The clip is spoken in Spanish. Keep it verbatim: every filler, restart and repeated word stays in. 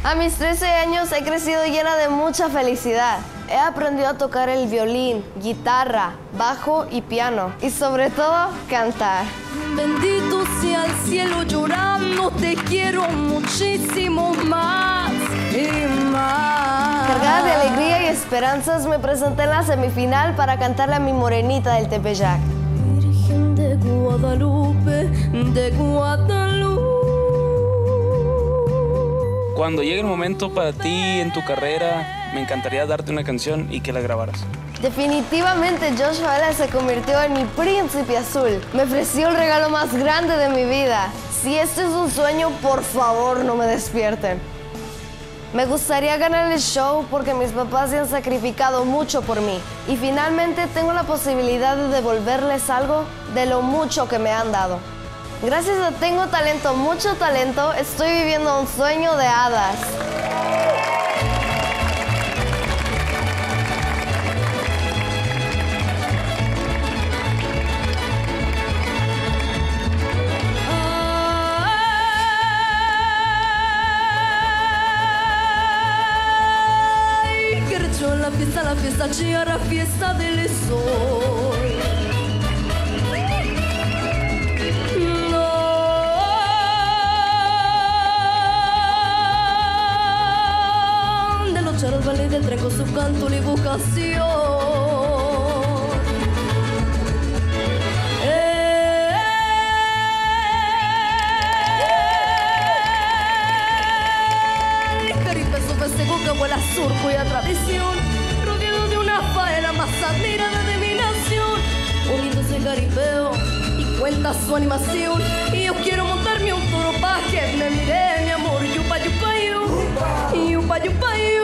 A mis trece años he crecido llena de mucha felicidad. He aprendido a tocar el violín, guitarra, bajo y piano. Y sobre todo, cantar. Bendito sea el cielo llorando, te quiero muchísimo más y más. Cargada de alegría y esperanzas, me presenté en la semifinal para cantarle a mi morenita del Tepeyac. Virgen de Guadalupe, de Guadalupe. Cuando llegue el momento para ti en tu carrera, me encantaría darte una canción y que la grabaras. Definitivamente Joshua Vela se convirtió en mi príncipe azul. Me ofreció el regalo más grande de mi vida. Si este es un sueño, por favor no me despierten. Me gustaría ganar el show porque mis papás se han sacrificado mucho por mí. Y finalmente tengo la posibilidad de devolverles algo de lo mucho que me han dado. Gracias a Tengo Talento, mucho talento, estoy viviendo un sueño de hadas. Ay, que recho la fiesta, la fiesta, chiara, fiesta del sol. Charles Valley del tren con su canto y vocación. Eh, el Caribe su festejo que vuela surco y a tradición, rodeado de una faena más admirada de mi nación. Bonito ese caribeo y cuenta su animación. Y yo quiero montarme un toro pa' que me mire, mi amor. Yupa, yupa, yu, yupa, yupa, yu.